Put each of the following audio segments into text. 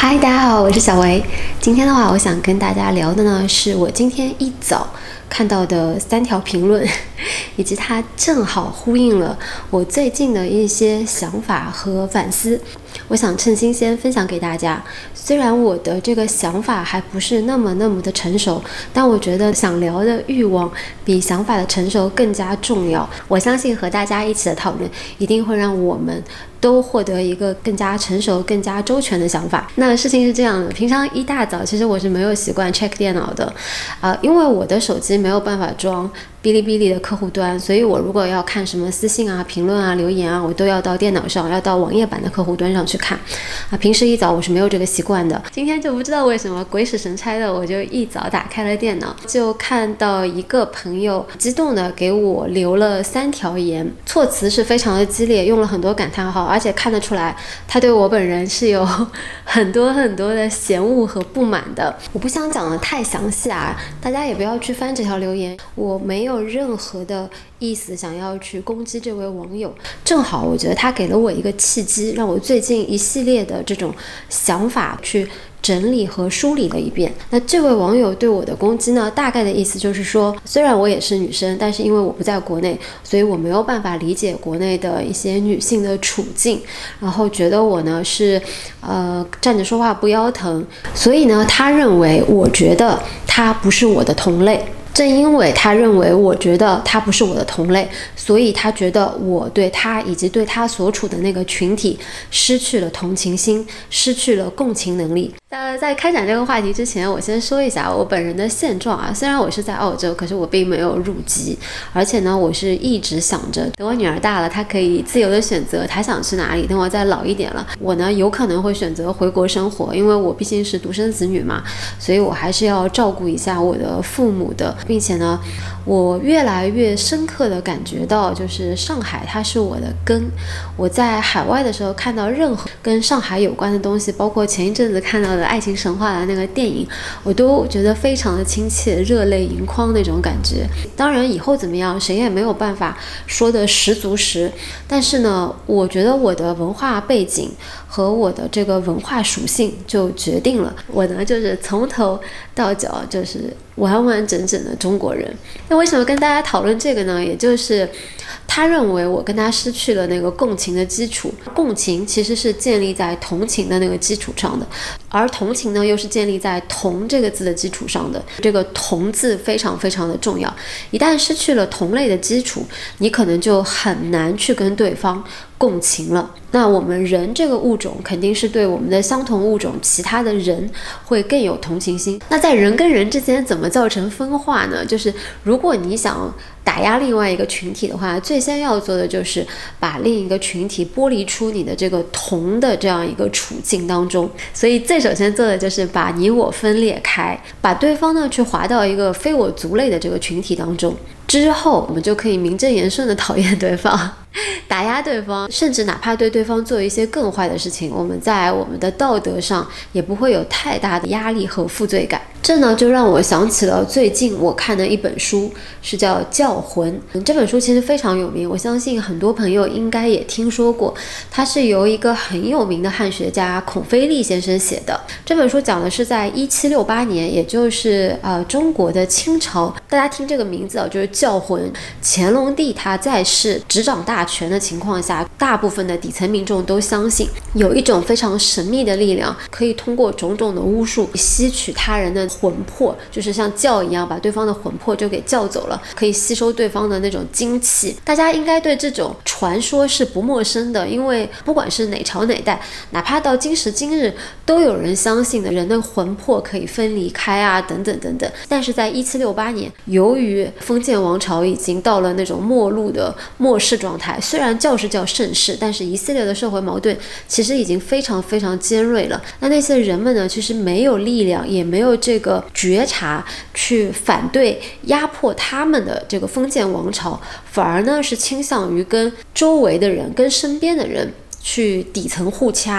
嗨，大家好，我是小维。今天的话，我想跟大家聊的呢，是我今天一早看到的3条评论，以及它正好呼应了我最近的一些想法和反思。我想趁新鲜分享给大家。虽然我的这个想法还不是那么的成熟，但我觉得想聊的欲望比想法的成熟更加重要。我相信和大家一起的讨论，一定会让我们都获得一个更加成熟、更加周全的想法。那事情是这样的，平常一大早，其实我是没有习惯 check 电脑的，因为我的手机没有办法装哔哩哔哩的客户端，所以我如果要看什么私信啊、评论啊、留言啊，我都要到电脑上，要到网页版的客户端上去看。平时一早我是没有这个习惯的。今天就不知道为什么鬼使神差的，我就一早打开了电脑，就看到一个朋友激动的给我留了3条言，措辞是非常的激烈，用了很多感叹号，而且看得出来他对我本人是有很多的嫌恶和不满的。我不想讲的太详细啊，大家也不要去翻这条留言，我没有任何的意思想要去攻击这位网友，正好我觉得他给了我一个契机，让我最近一系列的这种想法去整理和梳理了一遍。那这位网友对我的攻击呢，大概的意思就是说，虽然我也是女生，但是因为我不在国内，所以我没有办法理解国内的一些女性的处境，然后觉得我呢是站着说话不腰疼，所以呢他认为我觉得他不是我的同类。正因为他认为我觉得他不是我的同类，所以他觉得我对他以及对他所处的那个群体失去了同情心，失去了共情能力。在开展这个话题之前，我先说一下我本人的现状啊。虽然我是在澳洲，可是我并没有入籍，而且呢，我是一直想着等我女儿大了，她可以自由的选择她想去哪里。等我再老一点了，我呢有可能会选择回国生活，因为我毕竟是独生子女嘛，所以我还是要照顾一下我的父母的。并且呢，我越来越深刻的感觉到，就是上海它是我的根。我在海外的时候看到任何跟上海有关的东西，包括前一阵子看到的爱情神话的那个电影，我都觉得非常的亲切，热泪盈眶那种感觉。当然以后怎么样谁也没有办法说的十足十，但是呢，我觉得我的文化背景和我的这个文化属性就决定了我呢就是从头到脚就是完整的中国人。那为什么跟大家讨论这个呢？也就是他认为我跟他失去了那个共情的基础，共情其实是建立在同情的那个基础上的，而同情呢又是建立在同这个字的基础上的。这个同字非常的重要，一旦失去了同类的基础，你可能就很难去跟对方共情了。那我们人这个物种肯定是对我们的相同物种其他的人会更有同情心。那在人跟人之间怎么造成分化呢？就是如果你想打压另外一个群体的话，最先要做的就是把另一个群体剥离出你的这个同的这样一个处境当中。所以最首先做的就是把你我分裂开，把对方呢去划到一个非我族类的这个群体当中，之后我们就可以名正言顺的讨厌对方，打压对方，甚至哪怕对对方做一些更坏的事情，我们在我们的道德上也不会有太大的压力和负罪感。这呢就让我想起了最近我看的一本书，是叫《教魂》。这本书其实非常有名，我相信很多朋友应该也听说过。它是由一个很有名的汉学家孔飞利先生写的。这本书讲的是在1768年，也就是中国的清朝。大家听这个名字啊，就是教魂。乾隆帝他在世执掌大权的情况下，大部分的底层民众都相信有一种非常神秘的力量，可以通过种种的巫术吸取他人的魂魄，就是像叫一样把对方的魂魄就给叫走了，可以吸收对方的那种精气。大家应该对这种传说是不陌生的，因为不管是哪朝哪代，哪怕到今时今日，都有人相信的人的魂魄可以分离开啊，等等。但是在1768年，由于封建王朝已经到了那种末路的末世状态，虽然叫是叫盛世，但是一系列的社会矛盾其实已经非常尖锐了。那些人们呢，其实没有力量，也没有这个觉察去反对压迫他们的这个封建王朝，反而呢是倾向于跟周围的人、跟身边的人去底层互掐。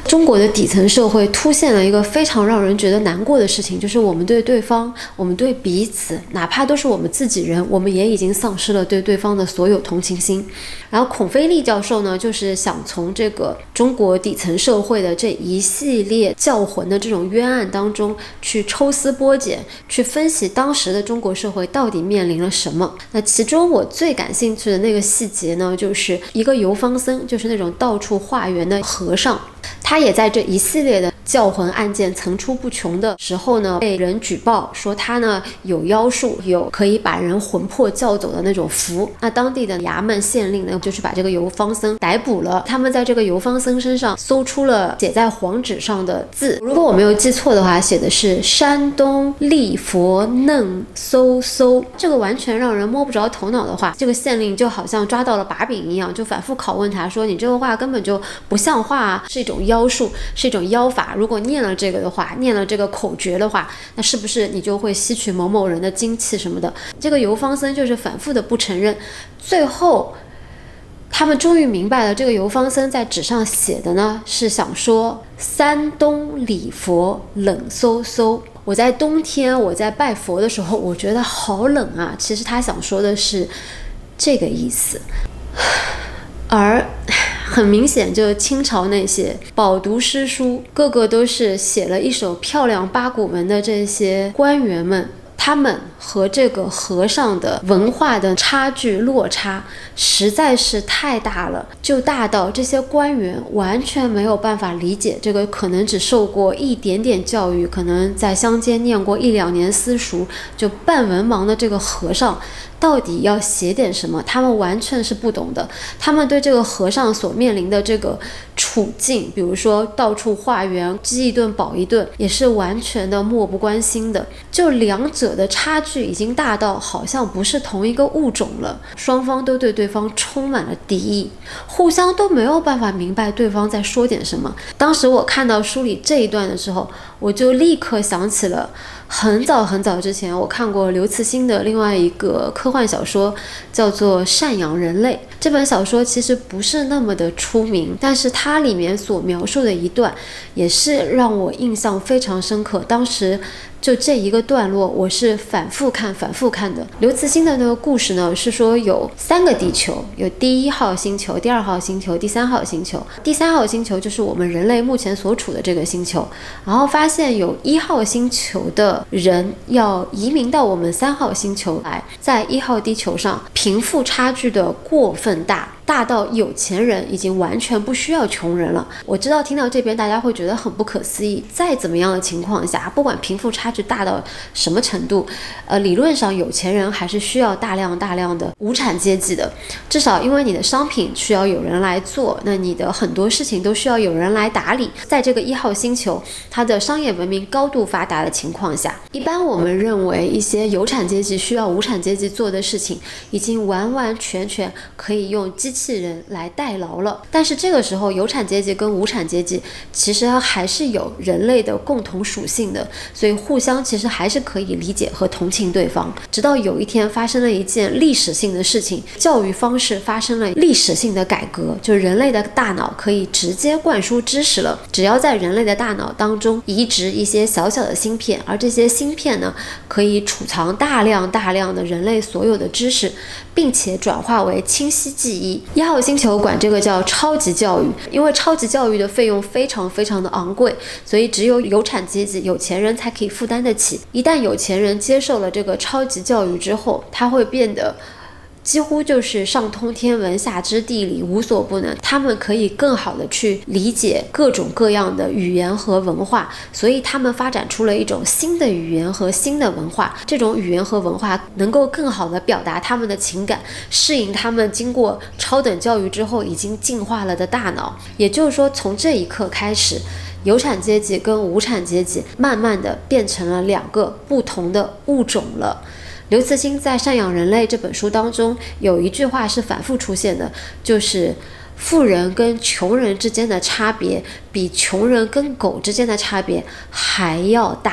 中国的底层社会凸显了一个非常让人觉得难过的事情，就是我们对对方，我们对彼此，哪怕都是我们自己人，我们也已经丧失了对对方的所有同情心。然后孔飞利教授呢，就是想从这个中国底层社会的这一系列教魂的这种冤案当中去抽丝剥茧，去分析当时的中国社会到底面临了什么。那其中我最感兴趣的那个细节呢，就是一个游方僧，就是那种到处化缘的和尚，他也在这一系列的教魂案件层出不穷的时候呢，被人举报说他呢有妖术，有可以把人魂魄叫走的那种符。那当地的衙门县令呢，就是把这个游方僧逮捕了。他们在这个游方僧身上搜出了写在黄纸上的字，如果我没有记错的话，写的是山东立佛嫩嗖嗖。这个完全让人摸不着头脑的话，这个县令就好像抓到了把柄一样，就反复拷问他说，你这个话根本就不像话啊，是一种妖术，是一种妖法。如果念了这个的话，念了这个口诀的话，那是不是你就会吸取某某人的精气什么的？这个游方僧就是反复的不承认。最后他们终于明白了，这个游方僧在纸上写的呢，是想说山东礼佛冷飕飕。我在冬天我在拜佛的时候，我觉得好冷啊，其实他想说的是这个意思。而很明显，就清朝那些饱读诗书，个个都是写了一手漂亮八股文的这些官员们，他们和这个和尚的文化的差距落差实在是太大了，就大到这些官员完全没有办法理解这个可能只受过一点点教育，可能在乡间念过1、2年私塾，就半文盲的这个和尚到底要写点什么，他们完全是不懂的。他们对这个和尚所面临的这个处境，比如说到处化缘，饥一顿饱一顿，也是完全的漠不关心的。就两者的差距已经大到好像不是同一个物种了，双方都对对方充满了敌意，互相都没有办法明白对方在说点什么。当时我看到书里这一段的时候，我就立刻想起了很早很早之前我看过刘慈欣的另外一个科幻小说，叫做《赡养人类》。这本小说其实不是那么的出名，但是它里面所描述的一段也是让我印象非常深刻。当时就这一个段落我是反复看的。刘慈欣的那个故事呢，是说有3个地球，有第1号星球、第2号星球、第3号星球。第3号星球就是我们人类目前所处的这个星球，然后发现有1号星球的人要移民到我们3号星球来，在1号地球上贫富差距的过分大到有钱人已经完全不需要穷人了。我知道听到这边大家会觉得很不可思议，再怎么样的情况下，不管贫富差距大到什么程度，理论上有钱人还是需要大量的无产阶级的，至少因为你的商品需要有人来做，那你的很多事情都需要有人来打理。在这个1号星球，它的商业文明高度发达的情况下，一般我们认为一些有产阶级需要无产阶级做的事情，已经完完全全可以用机器人来代劳了。但是这个时候有产阶级跟无产阶级其实还是有人类的共同属性的，所以互相其实还是可以理解和同情对方。直到有一天发生了一件历史性的事情，教育方式发生了历史性的改革，就人类的大脑可以直接灌输知识了，只要在人类的大脑当中移植一些小小的芯片，而这些芯片呢，可以储藏大量的人类所有的知识，并且转化为清晰记忆。1号星球管这个叫超级教育，因为超级教育的费用非常的昂贵，所以只有有产阶级有钱人才可以负担得起。一旦有钱人接受了这个超级教育之后，他会变得几乎就是上通天文下知地理，无所不能。他们可以更好的去理解各种各样的语言和文化，所以他们发展出了一种新的语言和新的文化。这种语言和文化能够更好的表达他们的情感，适应他们经过超等教育之后已经进化了的大脑。也就是说，从这一刻开始，有产阶级跟无产阶级慢慢的变成了2个不同的物种了。刘慈欣在《赡养人类》这本书当中有一句话是反复出现的，就是富人跟穷人之间的差别比穷人跟狗之间的差别还要大。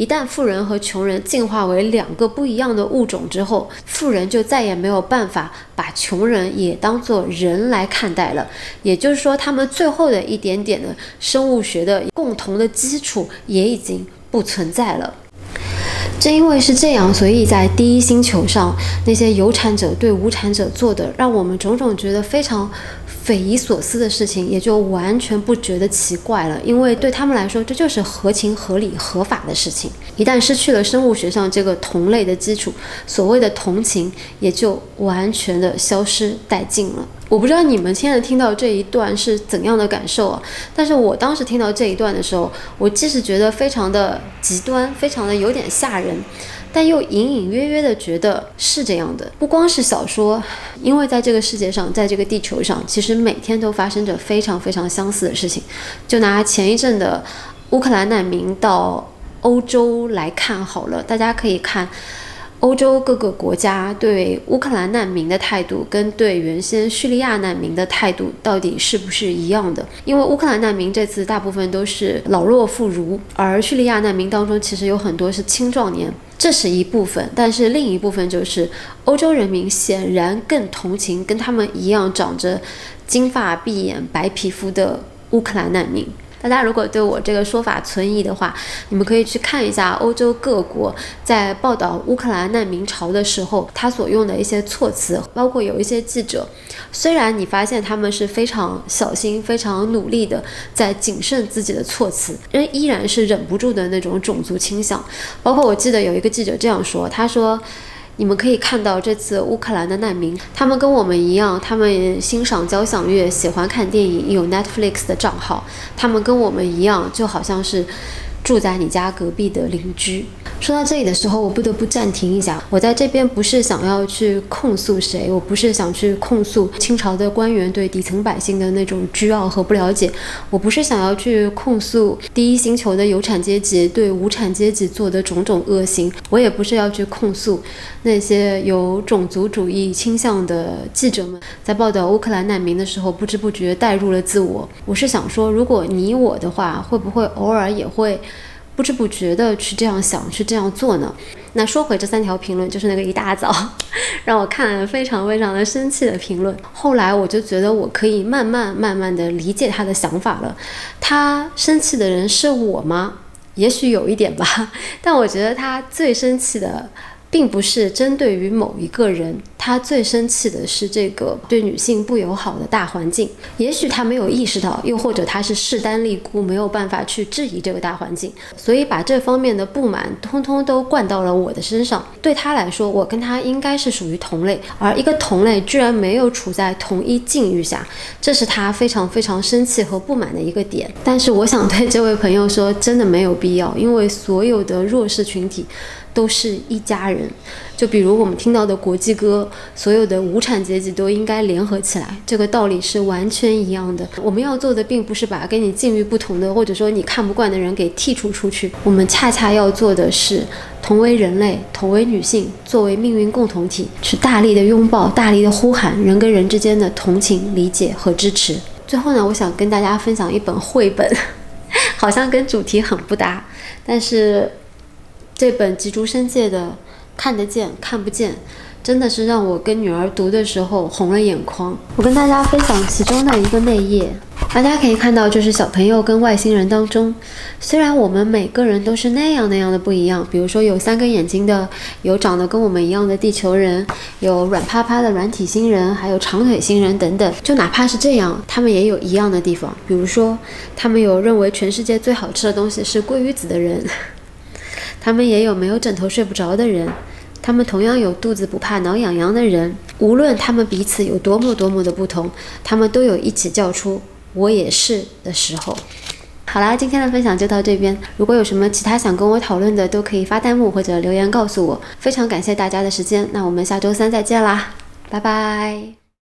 一旦富人和穷人进化为两个不一样的物种之后，富人就再也没有办法把穷人也当作人来看待了。也就是说，他们最后的一点点的生物学的共同的基础也已经不存在了。正因为是这样，所以在第一星球上，那些有产者对无产者做的让我们种种觉得非常匪夷所思的事情，也就完全不觉得奇怪了，因为对他们来说，这就是合情合理合法的事情。一旦失去了生物学上这个同类的基础，所谓的同情也就完全的消失殆尽了。我不知道你们现在听到这一段是怎样的感受啊？但是我当时听到这一段的时候，我既是觉得非常的极端，非常的有点吓人，但又隐隐约约的觉得是这样的。不光是小说，因为在这个世界上，在这个地球上，其实每天都发生着非常非常相似的事情。就拿前一阵的乌克兰难民到欧洲来看好了，大家可以看欧洲各个国家对乌克兰难民的态度跟对原先叙利亚难民的态度到底是不是一样的。因为乌克兰难民这次大部分都是老弱妇孺，而叙利亚难民当中其实有很多是青壮年，这是一部分。但是另一部分就是欧洲人民显然更同情跟他们一样长着金发碧眼白皮肤的乌克兰难民。大家如果对我这个说法存疑的话，你们可以去看一下欧洲各国在报道乌克兰难民潮的时候，他所用的一些措辞，包括有一些记者，虽然你发现他们是非常小心、非常努力的在谨慎自己的措辞，人依然是忍不住的那种种族倾向。包括我记得有一个记者这样说，他说，你们可以看到这次乌克兰的难民，他们跟我们一样，他们欣赏交响乐，喜欢看电影，有 Netflix 的账号，他们跟我们一样，就好像是住在你家隔壁的邻居。说到这里的时候，我不得不暂停一下。我在这边不是想要去控诉谁，我不是想去控诉清朝的官员对底层百姓的那种倨傲和不了解，我不是想要去控诉第一星球的有产阶级对无产阶级做的种种恶行，我也不是要去控诉那些有种族主义倾向的记者们在报道乌克兰难民的时候不知不觉带入了自我。我是想说，如果你我的话，会不会偶尔也会不知不觉的去这样想，去这样做呢？那说回这3条评论，就是那个一大早让我看了非常非常的生气的评论。后来我就觉得我可以慢慢的理解他的想法了。他生气的人是我吗？也许有一点吧，但我觉得他最生气的并不是针对于某一个人，他最生气的是这个对女性不友好的大环境。也许他没有意识到，又或者他是势单力孤，没有办法去质疑这个大环境，所以把这方面的不满通通都灌到了我的身上。对他来说，我跟他应该是属于同类，而一个同类居然没有处在同一境遇下，这是他非常非常生气和不满的一个点。但是我想对这位朋友说，真的没有必要，因为所有的弱势群体都是一家人。就比如我们听到的国际歌，所有的无产阶级都应该联合起来，这个道理是完全一样的。我们要做的并不是把跟你境遇不同的，或者说你看不惯的人给剔除出去，我们恰恰要做的是同为人类，同为女性，作为命运共同体，去大力的拥抱，大力的呼喊人跟人之间的同情、理解和支持。最后呢，我想跟大家分享一本绘本好像跟主题很不搭，但是这本吉竹伸介的看得见看不见，真的是让我跟女儿读的时候红了眼眶。我跟大家分享其中的一个内页，大家可以看到，就是小朋友跟外星人当中，虽然我们每个人都是那样的不一样，比如说有3根眼睛的，有长得跟我们一样的地球人，有软趴趴的软体星人，还有长腿星人等等，就哪怕是这样，他们也有一样的地方。比如说他们有认为全世界最好吃的东西是鲑鱼子的人，他们也有没有枕头睡不着的人，他们同样有肚子不怕挠痒痒的人。无论他们彼此有多么的不同，他们都有一起叫出我也是的时候。好啦，今天的分享就到这边，如果有什么其他想跟我讨论的，都可以发弹幕或者留言告诉我。非常感谢大家的时间，那我们下周3再见啦，拜拜。